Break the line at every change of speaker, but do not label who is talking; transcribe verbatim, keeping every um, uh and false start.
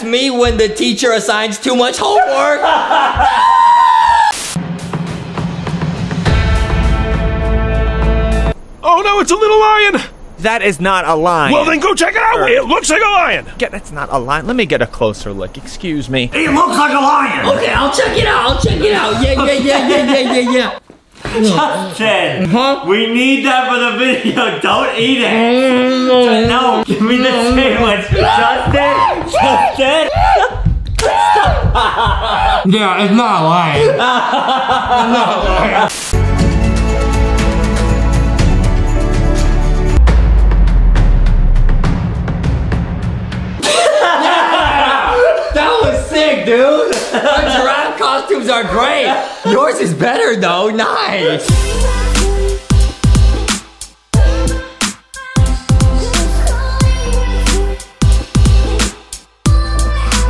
me when the teacher assigns too much homework.
Oh no, it's a little lion!
That is not a lion.
Well then go check it out! It looks like a lion!
Get, that's not a lion. Let me get a closer look. Excuse me.
It looks like a lion!
Okay, I'll check it out. I'll check it out. Yeah, yeah, yeah, yeah, yeah, yeah, yeah.
Justin,
Huh?
we need that for the video. Don't eat it. No, give me the sandwich. Justin, Justin.
Yeah, it's not a lion. It's not a lion. That was sick, dude. Our giraffe costumes are great. Yours is better though. Nice.